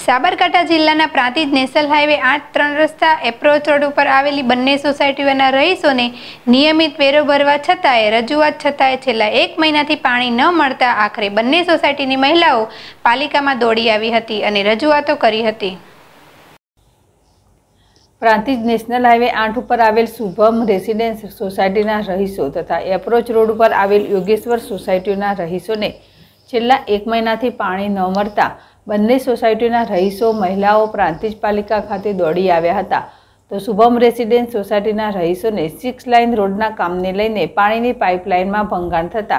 સાબરકાંઠા જિલ્લાના Prantij national highway 8-3 રસ્તા approach road ઉપર આવેલી બંને સોસાયટીઓના રહીશોને નિયમિત વેરો ભરવા છતાંય રજૂઆત છતાંય છેલ્લા 1 મહિનાથી પાણી ન મળતા આખરે બંને સોસાયટીની મહિલાઓ પાલિકામાં દોડી આવી હતી અને રજૂઆતો કરી હતી। પ્રાંતિજ નેશનલ હાઈવે 8 ઉપર આવેલ શુભમ રેસિડેન્સ સોસાયટીના રહીશો તથા એપ્રોચ રોડ ઉપર આવેલ યોગેશ્વર સોસાયટીના રહીશોને છેલ્લા 1 મહિનાથી પાણી ન મળતા બંને સોસાયટીના રહીશો મહિલાઓ પ્રાંતિજ પાલિકા ખાતે દોડી આવ્યા હતા। તો શુભમ રેસિડેન્સ સોસાયટીના રહીશોને 6 લાઇન રોડના કામને લઈને પાણીની પાઇપલાઇનમાં ભંગાણ થતાં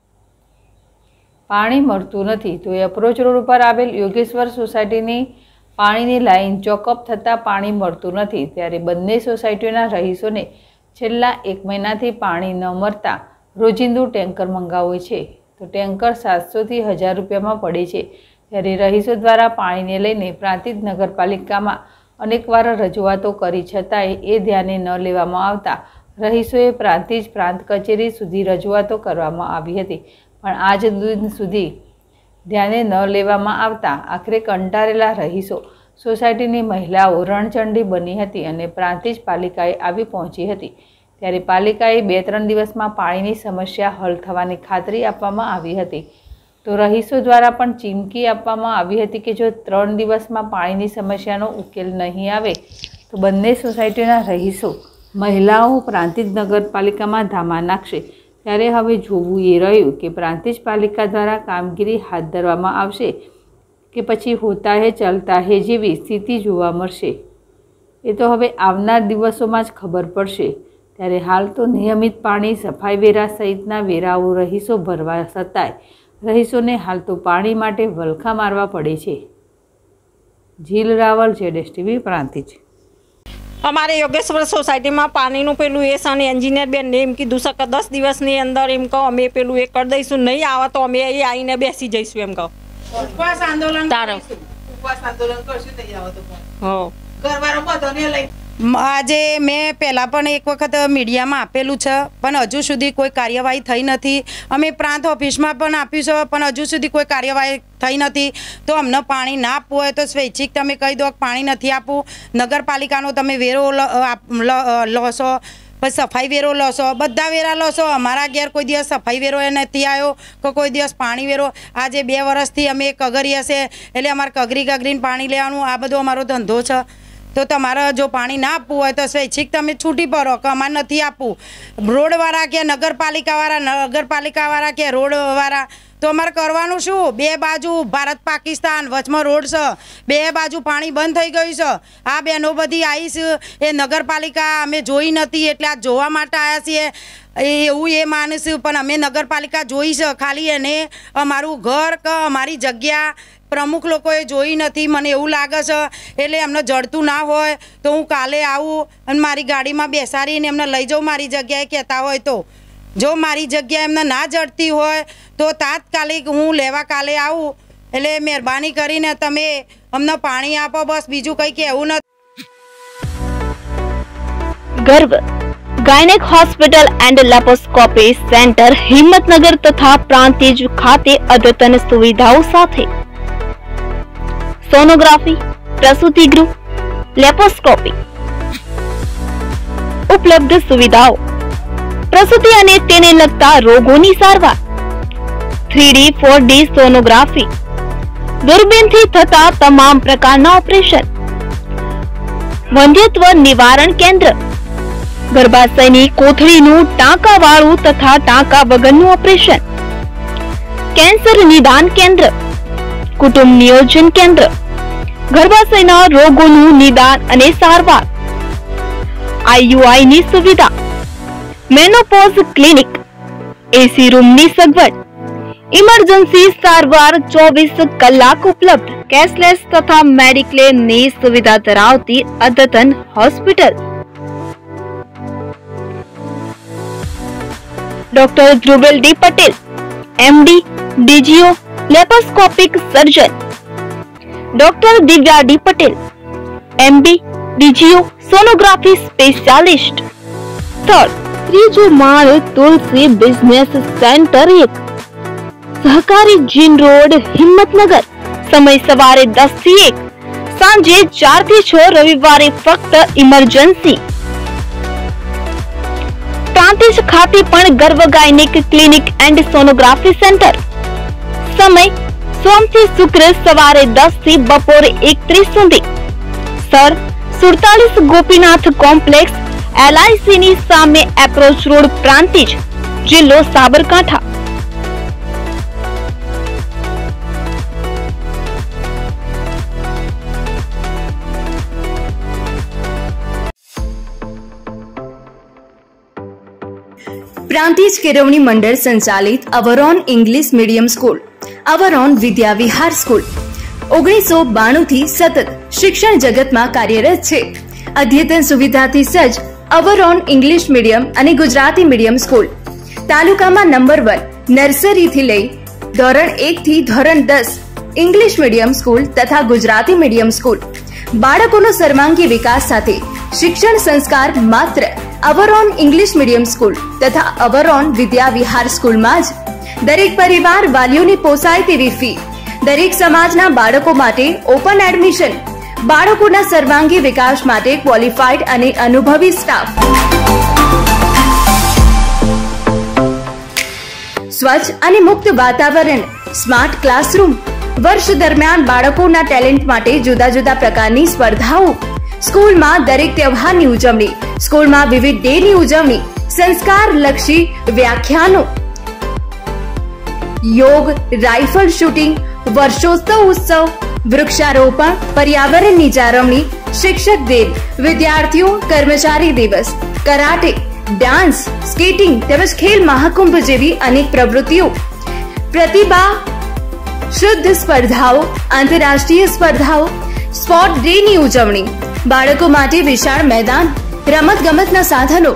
પાણી મળતું નથી। તો એપ્રોચ રોડ ઉપર આવેલ યોગેશ્વર સોસાયટીની પાણીની લાઇન ચોકઅપ થતાં પાણી મળતું નથી। ત્યારે બંને સોસાયટીના રહીશોને છેલ્લા 1 મહિનાથી પાણી ન મળતા રોજિંદુ ટેન્કર મંગાવે છે। તો ટેન્કર 700 થી 1000 રૂપિયામાં પડે છે। ત્યારે રહીશો દ્વારા પાણીને લઈને પ્રાંતિજ નગરપાલિકામાં અનેકવાર રજૂઆતો કરી છતાંય એ ધ્યાને ન લેવામાં આવતા રહીશોએ પ્રાંતિજ પ્રાંત કચેરી સુધી રજૂઆતો કરવામાં આવી હતી, પણ આજ દિન સુધી ધ્યાને ન લેવામાં આવતા આખરે કંટાળેલા રહીશો સોસાયટીની મહિલાઓ રણચંડી બની હતી અને પ્રાંતિજ પાલિકાએ આવી પહોંચી હતી। ત્યારે પાલિકાએ 2-3 દિવસમાં પાણીની સમસ્યા હલ થવાની ખાતરી આપવામાં આવી હતી। તો રહીશો દ્વારા પણ ચીમકી આપવામાં આવી હતી કે જો 3 દિવસમાં પાણીની સમસ્યાનો ઉકેલ નહીં આવે તો બંને સોસાયટીના રહીશો મહિલાઓ પ્રાંતિજ નગરપાલિકામાં ધામા નાખશે। ત્યારે હવે જોવું એ રહ્યું કે પ્રાંતિજ પાલિકા દ્વારા કામગીરી હાથ ધરવામાં આવશે કે પછી હોતા હે ચલતા હે જેવી સ્થિતિ જોવા મળશે, એ તો હવે આવનાર દિવસોમાં જ ખબર પડશે। ત્યારે હાલ તો નિયમિત પાણી સફાઈ વેરા સહિતના વેરાઓ રહીશો ભરવા છતાંય રહીશોને હાલ તો પાણી માટે વલખા મારવા પડે છે। જીલ રાવલ, ZSTV પ્રાંતિજ। અમારે યોગેશ્વર સોસાયટીમાં પાણીનું પેલું એ અને એન્જિનિયર બેન એમ કીધું છે કે 10 દિવસની અંદર એમ કહો અમે પેલું એ કરી દઈશું, નહીં આવે તો અમે એ આવીને બેસી જઈશું એમ કહો। ઉપવાસ આંદોલન કરશું નહીં આવે તો ઘરવાળો બધાને લઈ આજે મેં પહેલાં પણ એક વખત મીડિયામાં આપેલું છે, પણ હજુ સુધી કોઈ કાર્યવાહી થઈ નથી। અમે પ્રાંત ઓફિસમાં પણ આપ્યું છે, પણ હજુ સુધી કોઈ કાર્યવાહી થઈ નથી। તો અમને પાણી ના આપવું હોય તો સ્વૈચ્છિક તમે કહી દો કે પાણી નથી આપવું, નગરપાલિકાનો તમે વેરો લો છો, પછી સફાઈ વેરો લો છો, બધા વેરા લો છો। અમારા ઘેર કોઈ દિવસ સફાઈ વેરો એ નથી આવ્યો કે કોઈ દિવસ પાણી વેરો। આજે 2 વર્ષથી અમે કગરીએ છે એટલે અમારે કગરીને પાણી લેવાનું આ બધો અમારો ધંધો છે। તો તમારે જો પાણી ના આપવું હોય તો સ્વૈચ્છિક તમે છૂટી પડો કે અમારે નથી આપવું। રોડવાળા કે નગરપાલિકાવાળા કે રોડવાળા તો અમારે કરવાનું શું? 2 બાજુ ભારત પાકિસ્તાન, વચમાં રોડ છે, 2 બાજુ પાણી બંધ થઈ ગયું છે। આ બહેનો બધી આવીશ એ નગરપાલિકા અમે જોઈ નથી એટલે આ જોવા માટે આવ્યા છીએ એવું એ માનીશું, પણ અમે નગરપાલિકા જોઈ છે, ખાલી એને અમારું ઘર કે અમારી જગ્યા પ્રમુખ લોકોએ જોઈ નથી, મને એવું લાગે છે। એટલે એમને જડતું ના હોય તો હું કાલે આવું અને મારી ગાડીમાં બેસાડીને એમને લઈ જાઉં મારી જગ્યાએ કહેતા હોય તો। જો મારી જગ્યા એમને ના જડતી હોય તો તાત્કાલિક હું લેવા કાલે આવું। એટલે મહેરબાની કરીને તમે અમને પાણી આપો, બસ બીજું કંઈ કહેવું નથી। Garv gynaec hospital and laparoscopy centre Himmatnagar તથા પ્રાંતિજ ખાતે અદ્યતન સુવિધાઓ સાથે સોનોગ્રાફી, પ્રસૂતિ ગૃહ, લેપોસ્કોપી ઉપલબ્ધ સુવિધાઓ, પ્રસૂતિ અને તેને લગતા રોગોની સારવાર, 3D 4D સોનોગ્રાફી, દૂરબીનથી થતા તમામ પ્રકારના ઓપરેશન, વંધ્યત્વ નિવારણ કેન્દ્ર, ગર્ભાશયની કોથળીનું ટાંકાવાળું તથા ટાંકા વગરનું ઓપરેશન, કેન્સર નિદાન કેન્દ્ર, કુટુંબ નિયોજન કેન્દ્ર, ગર્ભાશયના રોગોનું નિદાન અને સારવાર, IUI ની સુવિધા, મેનોપોઝ ક્લિનિક, AC રૂમની સગવડ, ઇમરજન્સી સારવાર 24 કલાક ઉપલબ્ધ, કેશલેસ તથા મેડિક્લેમની સુવિધા ધરાવતી અદ્યતન hospital. Doctor Dhruvel D Patel, MD, DGO, laparoscopic surgeon, doctor Divya D Patel, MD, DGO, sonography specialist. સ્થળ 3જો માળ, તુલસી બિઝનેસ સેન્ટર 1, સહકારી જીન રોડ, હિંમતનગર। સમય સવારે 10 થી 1, સાંજે 4 થી 6, રવિવારે ફક્ત ઇમરજન્સી. પ્રાંતિજ ખાતે પણ Garv gynaec clinic and sonography centre. સમય સોમ થી શુક્ર સવારે 10 થી બપોરે 1:30 સુધી. સ્થળ 47 ગોપીનાથ કોમ્પ્લેક્સ, LIC ની સામે, એપ્રોચ રોડ, પ્રાંતિજ, જિલ્લો સાબરકાંઠા. પ્રાંતિજ કેળવણી મંડળ સંચાલિત Avron English medium school, Avron Vidya Vihar school 1992 થી સતત શિક્ષણ જગતમાં કાર્યરત છે. અદ્યતન સુવિધાથી સજ્જ અવરોન ઇંગ્લિશ મીડિયમ અને ગુજરાતી મીડિયમ સ્કૂલ તાલુકામાં નંબર 1 નર્સરીથી લઈ ધોરણ 1 થી ધોરણ 10 ઇંગ્લિશ મીડિયમ સ્કૂલ તથા ગુજરાતી મીડિયમ સ્કૂલ. બાળકોનો સર્વાંગી વિકાસ સાથે શિક્ષણ સંસ્કાર માત્ર અવરોન ઇંગ્લિશ મીડિયમ સ્કૂલ તથા અવરોન વિદ્યા વિહાર સ્કૂલમાં જ. દરેક પરિવાર વાલીઓની પોસાય તેવી ફી, દરેક સમાજના બાળકો માટે ઓપન એડમિશન, બાળકોના સર્વાંગી વિકાસ માટે ક્વોલિફાઈડ અને અનુભવી સ્ટાફ. સ્વચ્છ અને મુક્ત વાતાવરણ, સ્માર્ટ ક્લાસરૂમ. વર્ષ દરમિયાન બાળકોના ટેલેન્ટ માટે જુદા જુદા પ્રકારની સ્પર્ધાઓ. સ્કૂલમાં દરેક તહેવારની ઉજવણી, સ્કૂલમાં વિવિધ ડેની ઉજવણી, સંસ્કારલક્ષી વ્યાખ્યાનો, યોગ, રાઇફલ શૂટિંગ, વર્ષોત્સવ ઉત્સવ, વૃક્ષારોપણ, પર્યાવરણની જાળવણી, શિક્ષક દિન, વિદ્યાર્થીઓ કર્મચારી દિવસ, કરાટે, ડાન્સ, સ્કેટિંગ તેમજ ખેલ મહાકુંભ જેવી અનેક પ્રવૃત્તિઓ. પ્રતિભા શુદ્ધ સ્પર્ધાઓ, આંતરરાષ્ટ્રીય સ્પર્ધાઓ, સ્પોર્ટ ડેની ઉજવણી, બાળકો માટે વિશાળ મેદાન, રમતગમતના સાધનો.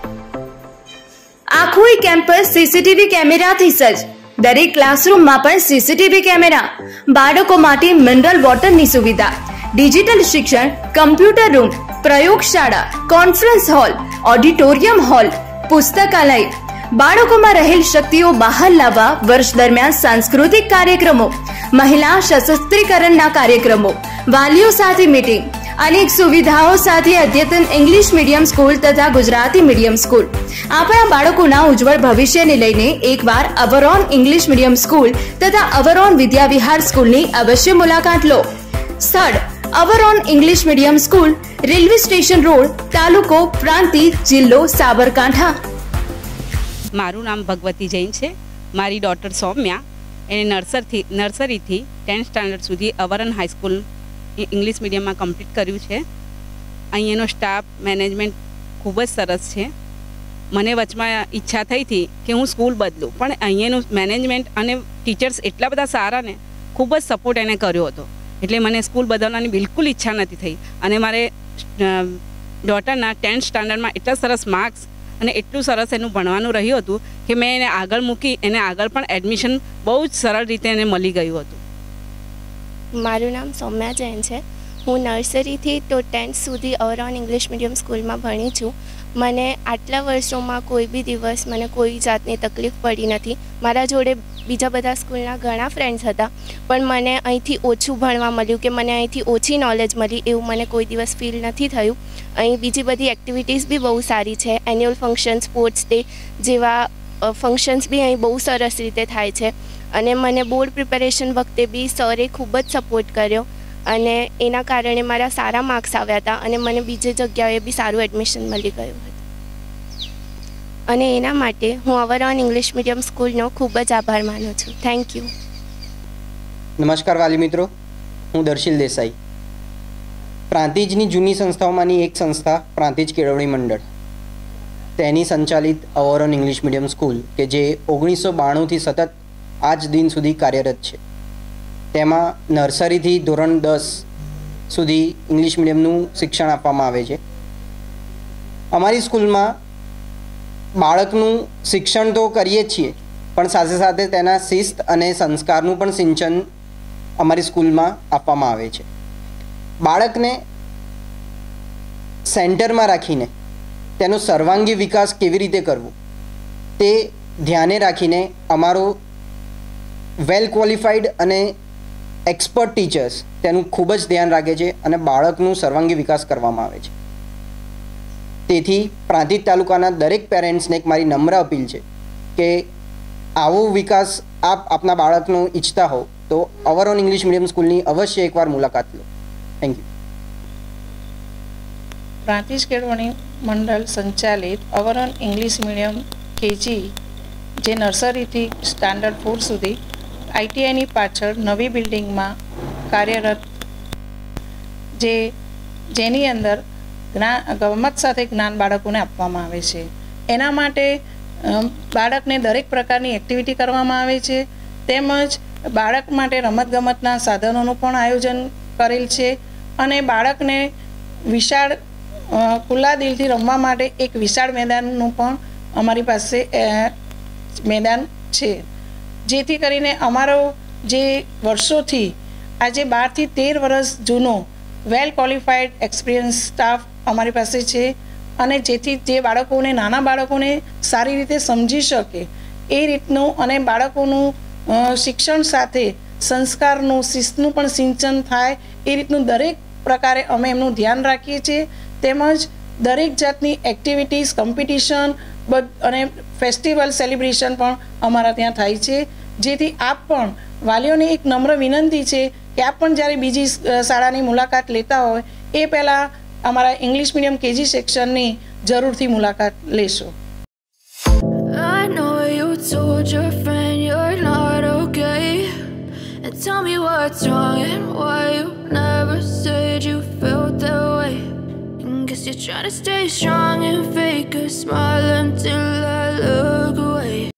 આખું કેમ્પસ સીસીટીવી કેમેરાથી સજ્જ. દરેક ક્લાસરૂમમાં પણ સીસીટીવી કેમેરા. બાળકો માટે મિનરલ વોટરની સુવિધા, ડિજિટલ શિક્ષણ, કમ્પ્યુટર રૂમ, પ્રયોગશાળા, કોન્ફરન્સ હોલ, ઓડિટોરિયમ હોલ, પુસ્તકાલય. બાળકોમાં રહેલ શક્તિઓ બહાર લાવવા વર્ષ દરમિયાન સાંસ્કૃતિક કાર્યક્રમો, મહિલા સશક્તિકરણના કાર્યક્રમો, વાલીઓ સાથે મીટિંગ. અનેક સુવિધાઓ સાથે અદ્યતન ઇંગ્લિશ મીડિયમ સ્કૂલ તથા ગુજરાતી મીડિયમ સ્કૂલ. આપણા બાળકોના ઉજ્જવળ ભવિષ્યને લઈને એકવાર અવરોન ઇંગ્લિશ મીડિયમ સ્કૂલ તથા અવરોન વિદ્યા વિહાર સ્કૂલની અવશ્ય મુલાકાત લો. સ્થળ Avron English medium school, railway station road, તાલુકો પ્રાંતિજ, જિલ્લો સાબરકાંઠા. મારું નામ ભગવતી જૈન છે. મારી ડોટર સૌમ્યા એને નર્સરીથી 10th સ્ટાન્ડર્ડ સુધી અવરોન હાઈસ્કૂલ ઇંગ્લિશ મીડિયમમાં કમ્પ્લીટ કર્યું છે. અહીંયાનો સ્ટાફ મેનેજમેન્ટ ખૂબ જ સરસ છે. મને વચમાં ઈચ્છા થઈ હતી કે હું સ્કૂલ બદલું, પણ અહીંયાનું મેનેજમેન્ટ અને ટીચર્સ એટલા બધા સારા ને ખૂબ જ સપોર્ટ એને કર્યો હતો, એટલે મને સ્કૂલ બદલવાની બિલકુલ ઈચ્છા નથી થઈ. અને મારે ડોટરના 10th સ્ટાન્ડર્ડમાં એટલા સરસ માર્ક્સ અને એટલું સરસ એનું ભણવાનું રહ્યું હતું કે મેં એને આગળ મૂકી, એને આગળ પણ એડમિશન બહુ જ સરળ રીતે એને મળી ગયું હતું. મારું નામ સૌમ્યા જૈન છે. હું નર્સરીથી તો 10th સુધી અવરોન ઇંગ્લિશ મીડિયમ સ્કૂલમાં ભણી છું. મને આટલા વર્ષોમાં કોઈ બી દિવસ મને કોઈ જાતની તકલીફ પડી નથી. મારા જોડે બીજા બધા સ્કૂલના ઘણા ફ્રેન્ડ્સ હતા, પણ મને અહીંથી ઓછું ભણવા મળ્યું કે મને અહીંથી ઓછી નોલેજ મળી એવું મને કોઈ દિવસ ફીલ નથી થયું. અહીં બીજી બધી એક્ટિવિટીઝ બી બહુ સારી છે. એન્યુઅલ ફંક્શન, સ્પોર્ટ્સ ડે જેવા ફંક્શન્સ બી અહીં બહુ સરસ રીતે થાય છે. અને મને બોર્ડ પ્રિપેરેશન વખતે બી સરે ખૂબ જ સપોર્ટ કર્યો અને એના કારણે મારા સારા માર્ક્સ આવ્યા હતા અને મને બીજી જગ્યાએ બી સારું એડમિશન મળી ગયું હતું. અને એના માટે હું અવરોન ઇંગ્લિશ મીડિયમ સ્કૂલનો ખૂબ જ આભાર માનું છું. Thank you. નમસ્કાર વાલી મિત્રો, હું દર્શિલ દેસાઈ. પ્રાંતિજની જૂની સંસ્થાઓમાંની એક સંસ્થા પ્રાંતિજ કેળવણી મંડળ, તેની સંચાલિત અવરોન ઇંગ્લિશ મીડિયમ સ્કૂલ કે જે 1992થી સતત આજ દિન સુધી કાર્યરત છે. તેમાં નર્સરીથી ધોરણ 10 સુધી ઇંગ્લિશ મીડિયમનું શિક્ષણ આપવામાં આવે છે. અમારી સ્કૂલમાં બાળકનું શિક્ષણ તો કરીએ જ છીએ, પણ સાથે સાથે તેના શિસ્ત અને સંસ્કારનું પણ સિંચન અમારી સ્કૂલમાં આપવામાં આવે છે. બાળકને સેન્ટરમાં રાખીને તેનો સર્વાંગી વિકાસ કેવી રીતે કરવો તે ધ્યાને રાખીને અમારો વેલ ક્વોલિફાઈડ અને એક્સપર્ટ ટીચર્સ તેનું ખૂબ જ ધ્યાન રાખે છે અને બાળકનું સર્વાંગી વિકાસ કરવામાં આવે છે. તેથી પ્રાંતિજ તાલુકાના દરેક પેરેન્ટ્સને એક મારી નમ્ર અપીલ છે કે આવો વિકાસ આપ આપના બાળકનો ઈચ્છતા હો તો અવરોન ઇંગ્લિશ મીડિયમ સ્કૂલની અવશ્ય એકવાર મુલાકાત લો. Thank you. પ્રાંતિજ કેળવણી મંડળ સંચાલિત અવરોન ઇંગ્લિશ મીડિયમ કેજી જે નર્સરીથી સ્ટાન્ડર્ડ 4 સુધી આઈટીઆઈની પાછળ નવી બિલ્ડિંગમાં કાર્યરત જેની અંદર ગમત સાથે જ્ઞાન બાળકોને આપવામાં આવે છે. એના માટે બાળકને દરેક પ્રકારની એક્ટિવિટી કરવામાં આવે છે, તેમજ બાળક માટે રમતગમતના સાધનોનું પણ આયોજન કરેલ છે અને બાળકને વિશાળ ખુલ્લા દિલથી રમવા માટે એક વિશાળ મેદાનનું પણ અમારી પાસે મેદાન છે, જેથી કરીને અમારો જે વર્ષોથી આજે 12 થી 13 વર્ષ જૂનો વેલ ક્વોલિફાઈડ એક્સપિરિયન્સ સ્ટાફ અમારી પાસે છે અને જેથી જે બાળકોને નાના બાળકોને સારી રીતે સમજી શકે એ રીતનું અને બાળકોનું શિક્ષણ સાથે સંસ્કારનું શિસ્તનું પણ સિંચન થાય એ રીતનું દરેક પ્રકારે અમે એમનું ધ્યાન રાખીએ છીએ. તેમજ દરેક જાતની એક્ટિવિટીઝ, કોમ્પિટિશન અને ફેસ્ટિવલ સેલિબ્રેશન પણ અમારા ત્યાં થાય છે, જેથી આપ પણ વાલીઓને એક નમ્ર વિનંતી છે કે આપ પણ જ્યારે બીજી શાળાની મુલાકાત લેતા હોય એ પહેલાં અમારા ઇંગ્લિશ મીડિયમ કેજી સેક્શનની જરૂરથી મુલાકાત લેશો. I know you told your friend you're not okay, and tell me what's wrong and why you never said you felt that way. And guess you're trying to stay strong and fake a smile until I look away.